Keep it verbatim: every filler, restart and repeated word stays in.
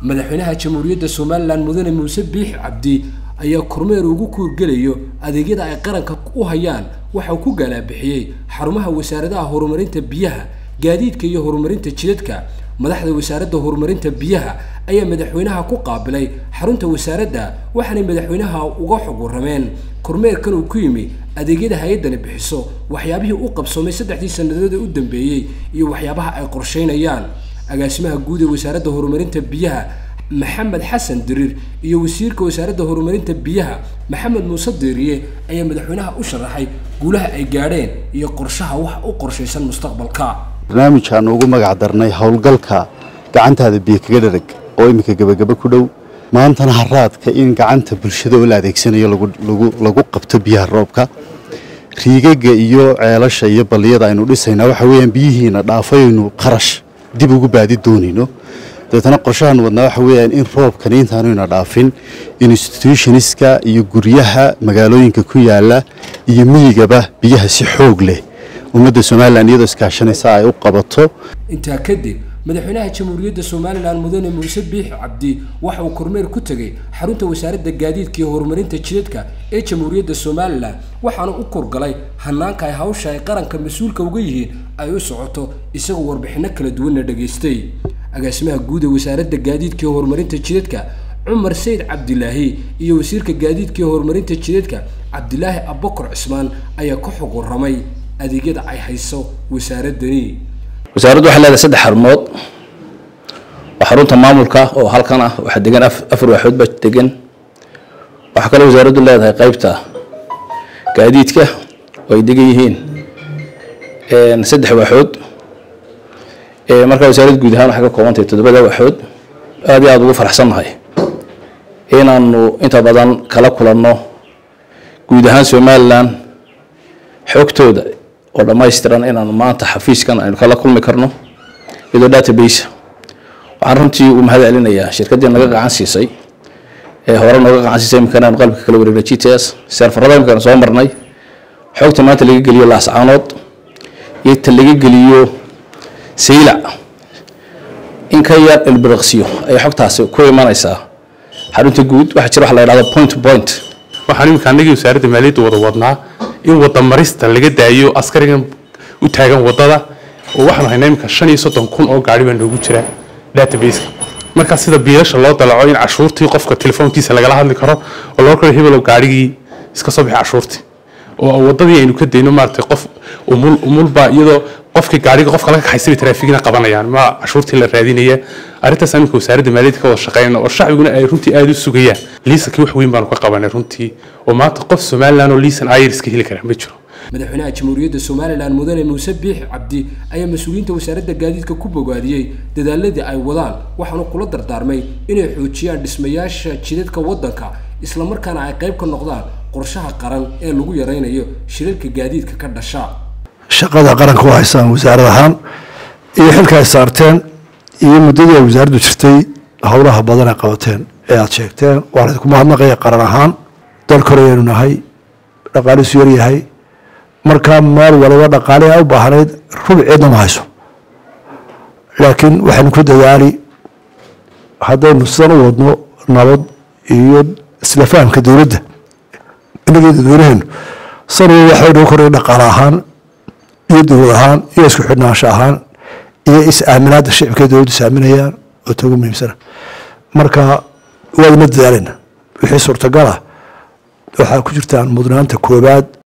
madaxweynaha jamhuuriyadda Soomaaliland mudane Muuse Biix Cabdi ayaa kormeer ugu kuurgalayo adeegyada ay qaranka u hayaan waxa uu ku galaabixiyay xarumaha wasaaradaha horumarinta biyaha gaadiidka iyo horumarinta jidadka madaxda wasaaradda horumarinta biyaha ayaa madaxweynaha ku qaabilay xarunta wasaaradda waxaana madaxweynaha uga xog warameen kormeerkan uu ku yimi adeegyada hay'adani bixiso waxyaabihii uu qabsoomay saddexdii sanadood ee u dambeeyay iyo waxyaabaha ay qorsheynayaan agaasimaha guud ee wasaaradda horumarinta biyaha Maxamed Xasan Dirir iyo wasiirka wasaaradda horumarinta biyaha Maxamed Muuse Diiriye ayaa madaxweynaha u sharaxay guulaha ay gaadheen iyo qorshaha wax u qorsheysan mustaqbalka barnaamijkan ugu magac darnay hawlgalka gacantaada biyo kaga dharag oo imika gabagaba ku dhow maantana haraadka in gacanta bulshada oo la adeegsanayo lagu lagu lagu qabto biyaha roobka riigaga iyo ceelasha iyo baliyada aynu dhisayna waxa weeyaan biyihiina dhaafaynu qarash dib ugu baadi doonino dadana qorshahan wadna waxa weeyaan in roobkan intaanu ina dhaafin institutionska iyo guryaha magaalooyinka ku yaala iyo miyigaba biyaha si xoog leh ummadda Soomaaliland iyadoo iskaashanaysa ay u qabato inta kadib madaxweynaha jamhuuriyadda Soomaaliland mudane Muuse Biix Cabdi waxa uu kormeer ku tagay xarunta wasaaradda gaadiidka iyo horumarinta jidadka ee jamhuuriyadda Soomaaliland waxaana uu korgalay hanaanka ay hawsha ay qaranka mas'uulka uga yihiin ay u socoto isagoo warbixino kala duwan dhageystay agaasimaha guud ee wasaaradda gaadiidka iyo horumarinta jidadka Umar Said Abdullaahi iyo wasiirka gaadiidka iyo horumarinta jidadka Abdullaahi Abubakar Cismaan ayaa ku xog waramay adeegyada ay hayso wasaaradani wasaaraddu waxay leedahay saddex xarumood xarunta maamulka oo halkan ah waxa degan afar waaxood ba degan waxa kale wasaaraddu leedahay qaybta gaadiidka oo ay degan yihiin een saddex waaxood ee marka wasaaraddu guud ahaan waxa ka kooban tahay toddoba waaxood aad iyo aad ugu faraxsanahay inaanu inta badan kala kulanno guud ahaan Soomaaliland xogtooda oo dhamaystiran inaan maanta xafiiskan aynu kala kulmi karno iyadoo database waxaan runtii u mahad celinayaa shirkadda naga gacan siisay ee hore naga gacan siisay imkaan qalbka kala wareegay G T S serverada imkaan soo marnay xogta maanta laga geliyo laascaanood iyo ta laga geliyo Sayla in ka yar ilbirqsiyo ay xogtaasi ku imanaysaa xarunta guud waxa jira wax la yiraahdo point to point waxaan imkaan nagi wasaaradda maaliyadda wada wadnaa in wada marista laga daayo askarigan u taagan wadada oo waxaan haynaa imka shan iyo soddon kun oo gaari baan ugu jira database marka sida biilasha loo dalaco in cashuurtii qofka telefoonkiisa laga hadli karo oo loo kala hebelo gaarigii iska soo bixi cashuurtii oo wadadii aynu ka deeyno maartay qof umul umul ba iyadoo qofkii gaariga qofka laga xaysay traafikina qabanayaan ma cashuurtii la raadinaya arintaas amika wasaaradda maaliyadda ka wada shaqeynaa oo shacbiguna ay runtii aad u sugayaan liisankii wax weyn baan ka qabanay runtii oo maanta qof Soomaaliland oo liisan ayris ka heli kara ma jiro madaxweynaha jamhuuriyadda Soomaaliland mudane Muuse Biix Cabdi ayaa mas'uuliyiinta wasaaradda gaadiidka ku bogaadiyay dadaaladii ay wadaan waxaana kula dardaarmay inay xoojiyaan dhismayaasha jidadka waddanka isla markaana ay qayb ka noqdaan qorshaha qaran ee lagu yareynayo shilalka gaadiidka ka dhasha shaqada qaranka oo haysan wasaarad ahaan iyo xilka ay saarteen iyo muddadii wasaaraddu jirtay hawlaha badan ay qabateen ee aad sheegteen waa ku mahadnaqay qaran ahaan dalka horeeynu nahay dhaqaalihiisu yar yahay marka meel waliba dhaqaale ay u baahnayd rubceedna ma hayso laakiin waxaan ku dadaali haddaynu san u wadno nabad iyo isla fahamka dowladda inaga dadweynaheenu sanad waxay noo koray dhaqaale ahaan iyo dowlad ahaan iyo isku xidhnaansho ahaan iyo is-aaminaadda shicibka dowladdu saaminayaan oo tagu muhiimsana marka waadna dadaalina wixii suurtagal ah waxaa ku jirtaan mudnaanta koobaad